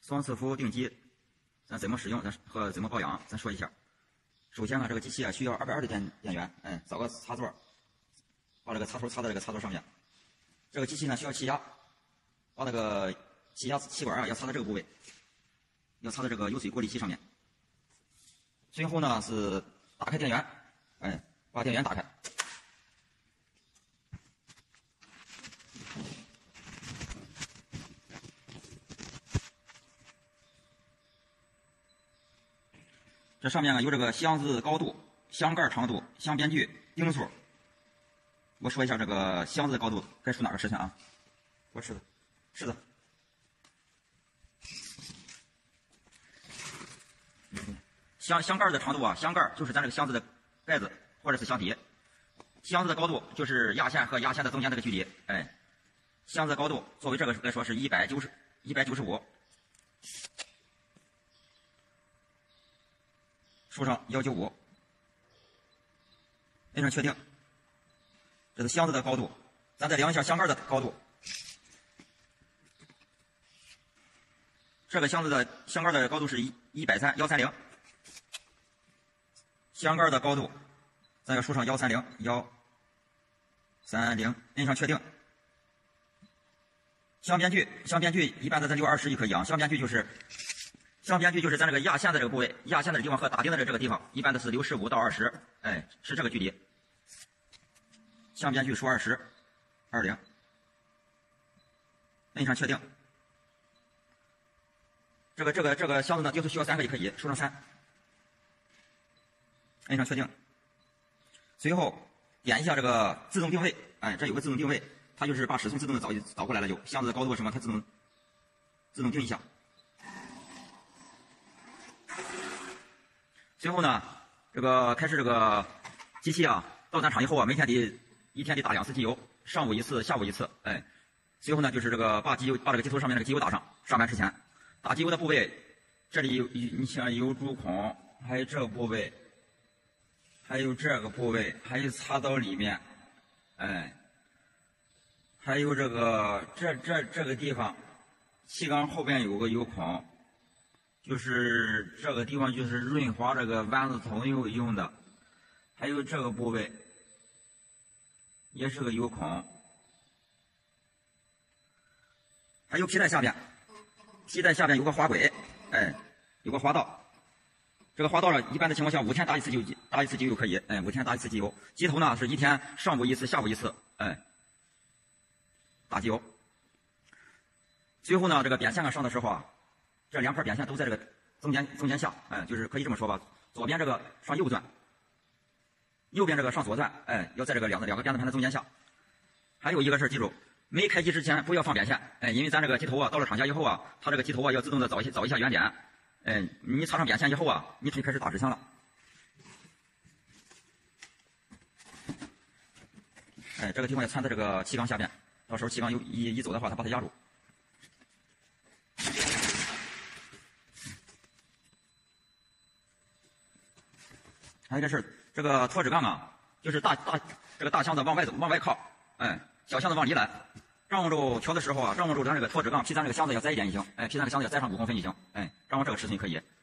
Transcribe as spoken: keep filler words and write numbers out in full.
双磁浮定机，咱怎么使用，咱和怎么保养，咱说一下。首先呢，这个机器啊需要二百二的电电源，嗯，找个插座，把这个插头插在这个插座上面。这个机器呢需要气压，把那个气压气管啊要插在这个部位，要插在这个油水过滤器上面。最后呢是打开电源，哎，把电源打开。这上面呢有这个箱子高度、箱盖长度、箱边距、钉数。我说一下这个箱子高度该数哪个尺寸啊？我尺子，尺子。箱箱盖的长度啊，箱盖就是咱这个箱子的盖子或者是箱体。箱子的高度就是压线和压线的中间这个距离，哎，箱子的高度作为这个来说是一百九十、一百九十五。数上一百九十五，非常确定。这是箱子的高度，咱再量一下箱盖的高度。这个箱子的箱盖的高度是一一百三幺三零，箱盖的高度，咱要数上幺三零幺三零，摁上确定。箱边距，箱边距一般的咱六二十就可以啊，箱边距就是。箱边距就是咱这个压线的这个部位，压线的地方和打钉的这个地方，一般的是六十五到二十，哎，是这个距离。箱边距数二十，二零，摁上确定。这个这个这个箱子呢，钉数需要三个也可以，数上三，摁上确定。随后点一下这个自动定位，哎，这有个自动定位，它就是把尺寸自动的找找过来了，就箱子的高度什么，它自动自动定一下。随后呢，这个开始这个机器啊，到咱厂以后啊，每天得一天得打两次机油，上午一次，下午一次，哎。随后呢，就是这个把机油把这个机头上面这个机油打上，上班之前，打机油的部位，这里有你像有主孔，还有这个部位，还有这个部位，还有插到里面，哎，还有这个这这这个地方，气缸后边有个油孔。就是这个地方就是润滑这个丸子桶用用的，还有这个部位也是个油孔，还有皮带下边，皮带下边有个滑轨，哎，有个滑道。这个滑道呢，一般的情况下五天打一次机油，打一次机油可以，哎，五天打一次机油。机头呢是一天上午一次，下午一次，哎，打机油。最后呢，这个扁线上上的时候啊。这两块扁线都在这个中间中间下，哎，就是可以这么说吧，左边这个上右转，右边这个上左转，哎，要在这个两个两个变子盘的中间下。还有一个事记住，没开机之前不要放扁线，哎，因为咱这个机头啊，到了厂家以后啊，它这个机头啊要自动的找一找一下原点，哎，你插上扁线以后啊，你可以开始打指向了。哎，这个地方要穿在这个气缸下边，到时候气缸有一一走的话，它把它压住。还有一件事，这个脱脂杠啊，就是大大这个大箱子往外走，往外靠，哎，小箱子往里揽。掌握住调的时候啊，掌握住咱这个脱脂杠，比咱这个箱子要窄一点就行，哎，比咱这个箱子要窄上五公分就行，哎，掌握这个尺寸可以。